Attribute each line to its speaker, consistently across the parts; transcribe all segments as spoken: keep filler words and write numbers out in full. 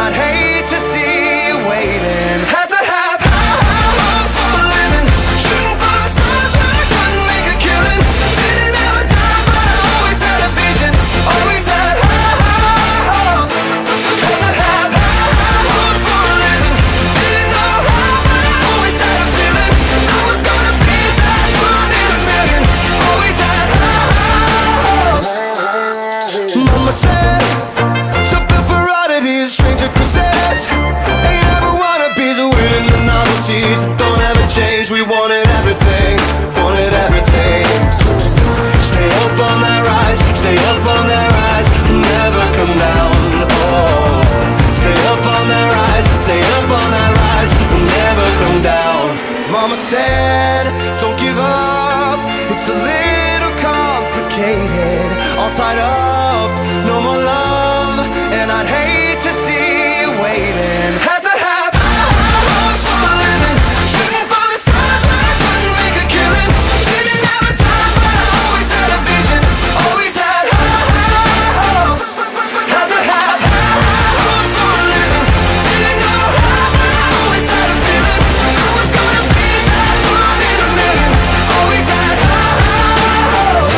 Speaker 1: I'd hate to see you waiting. Had to have high hopes for a living, shooting for the stars when I couldn't make a killing. Didn't have a time, but I always had a vision, always had high hopes. Had to have high hopes for a living, didn't know how, but I always had a feeling I was gonna be that one in a million. Always had high hopes. Mama said, something for oddities, stranger kisses. Ain't ever wannabes, winning the novelties that don't ever change. We wanted everything, wanted everything. Stay up on that rise, stay up on that rise, never come down. Oh, stay up on that rise, stay up on that rise, never come down. Mama said, don't give up, it's a little complicated. All tied up, no more love, and I'd hate to see you waiting. Had to have high hopes for a living, shooting for the stars when I couldn't make a killing. Didn't have a time, but I always had a vision, always had high hopes. Had to have high hopes for a living, didn't know how, but I always had a feeling I was gonna be that one in a million. Always had high hopes.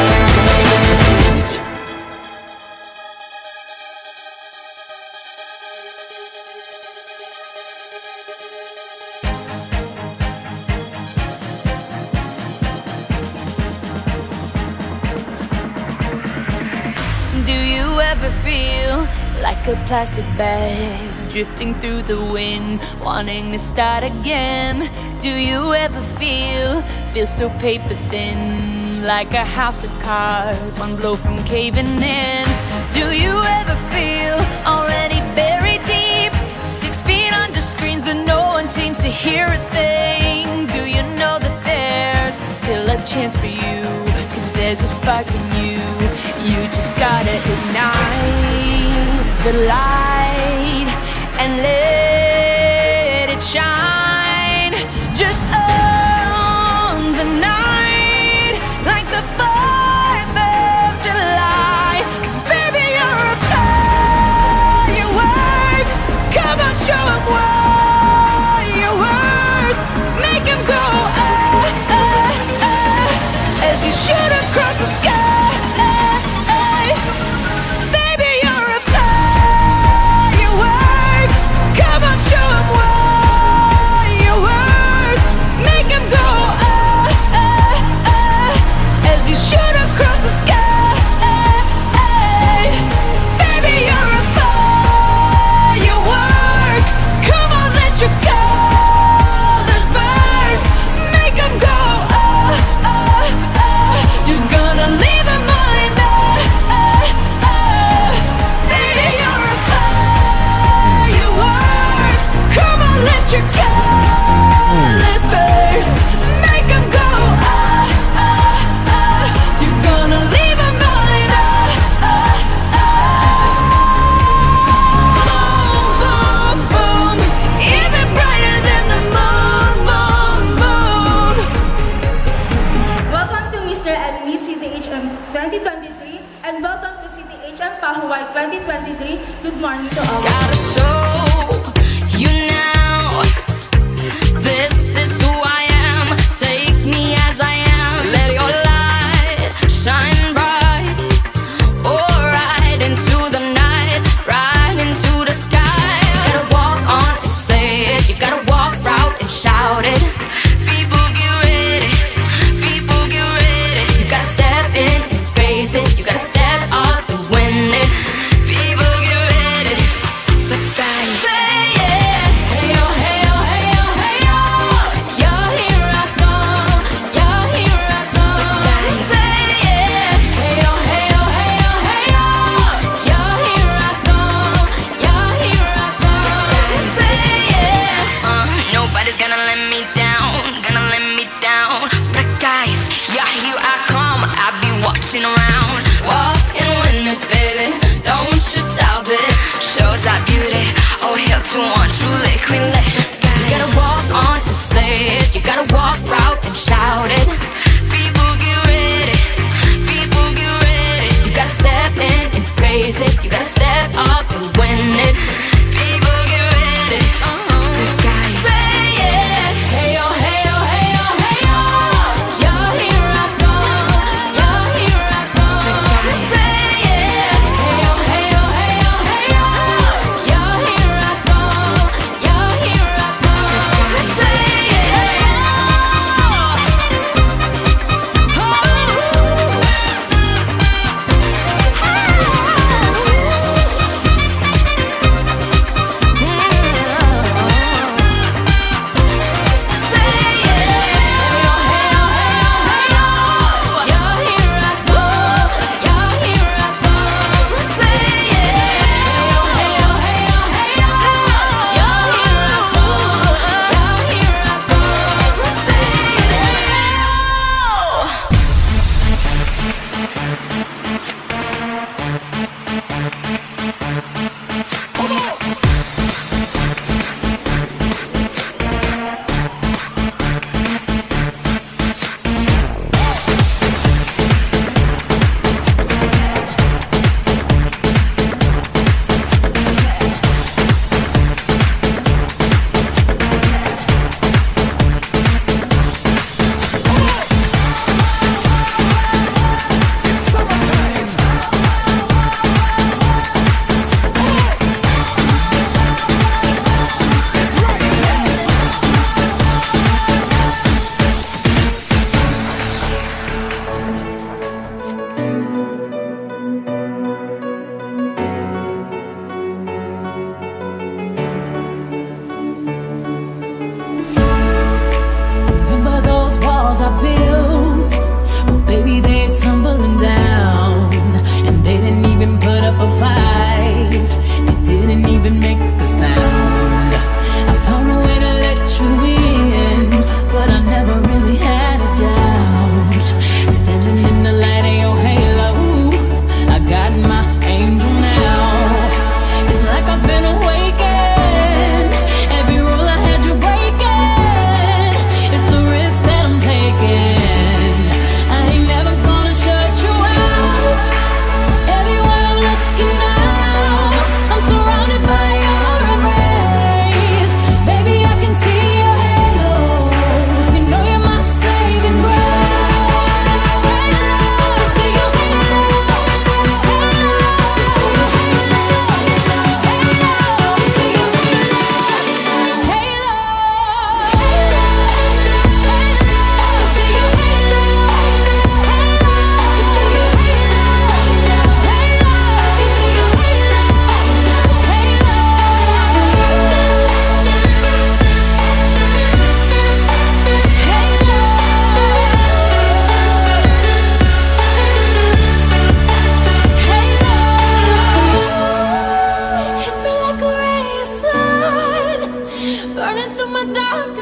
Speaker 2: Do you ever feel like a plastic bag drifting through the wind, wanting to start again? Do you ever feel, feel so paper thin, like a house of cards, one blow from caving in? Do you ever feel already buried deep, six feet under screens but no one seems to hear a thing? Do you know that there's still a chance for you, 'cause there's a spark in you? You just gotta ignite the light and let it shine. Just own the night like the fourth of July. 'Cause baby, you're a firework. Come on, show 'em what you're worth. Make 'em go ah, ah, ah, as you shoot across the sky.
Speaker 3: twenty twenty-three and welcome to C T H M Pahuway twenty twenty-three. Good morning to all.
Speaker 2: Gotta show you now, this is who I am. Take me as I am. Let your light shine bright. Oh, right into the night, right into the sky. Gotta walk on and say it. You gotta walk out and shout it. People get ready, people get ready. You gotta step in and face it. You gotta step up and win it. People get ready, but guys, say it. Hey yo, hey yo, hey yo, hey yo. Yo, here I come. Yo, here I come. But guys, say it. Hey yo, hey yo, hey yo, hey yo. Yo, here I come. Yo, here I come. But guys, say it. Uh, nobody's gonna let me down, gonna let me down. But guys, yeah, here I come. I be watching around, walking with it, baby. Don't you stop it. Shows our beauty. Oh, hell to one, truly queen lit. You gotta walk on and say it. You gotta walk out and shout it. People get ready. People get ready. You gotta step in and face it. You gotta step up and win it. People dark.